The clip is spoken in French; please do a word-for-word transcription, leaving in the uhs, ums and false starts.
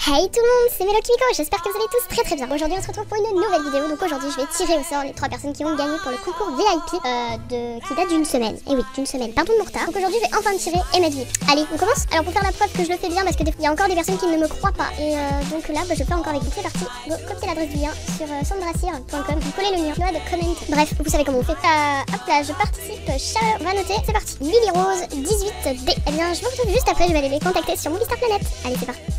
Hey tout le monde, c'est Mélo Kimiko, j'espère que vous allez tous très très bien. Aujourd'hui on se retrouve pour une nouvelle vidéo, donc aujourd'hui je vais tirer au sort les trois personnes qui vont gagner pour le concours V I P euh, de... qui date d'une semaine. Et oui, d'une semaine, pardon de mon retard. Donc aujourd'hui je vais enfin tirer et mettre V I P. Allez, on commence. Alors pour faire la preuve que je le fais bien, parce qu'il y a encore des personnes qui ne me croient pas. Et euh, donc là, bah, je fais encore avec vous, c'est parti. Go, copiez l'adresse du lien sur euh, sandracir point com, vous collez le lien, de comment. Bref, vous savez comment on fait. Euh, hop là, je participe, chaleur, on va noter, c'est parti. Lily Rose, dix-huit D. Eh bien je vous retrouve juste après, je vais aller les contacter sur Movistar Planet. Allez, c'est parti.